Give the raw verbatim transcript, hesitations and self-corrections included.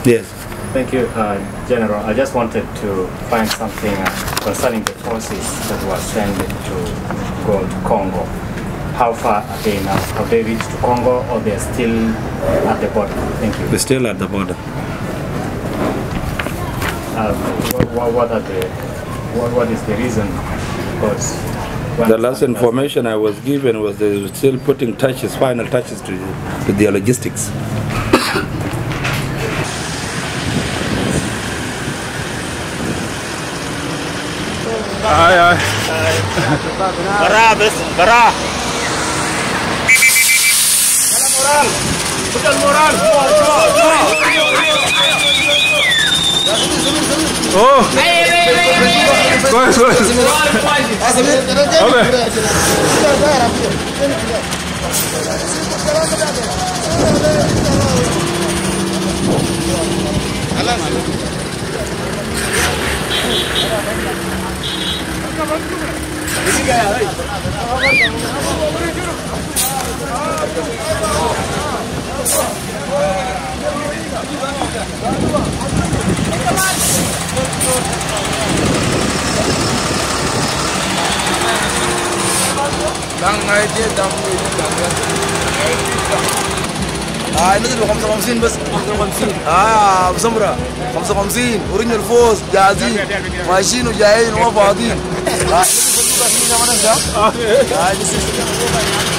Yes. Thank you, uh, General. I just wanted to find something uh, concerning the forces that were sent to go to Congo. How far are they now? Have they reached to Congo, or they're still at the border? Thank you. They're still at the border. Uh, what, what are the? What, what is the reason? Because the last information I was given was they were still putting touches, final touches to, to their logistics. Aye, aye. Bara, bes, bara. Moral, bukan moral. Oh. Bagus, bagus. Oke. آه نزلوا خمسة وخمسين بس خمسة وخمسين آه أبو سمرة خمسة وخمسين ورجنا الفوز جاهزين ماشيين وجايين وما فاضيين آه نزلوا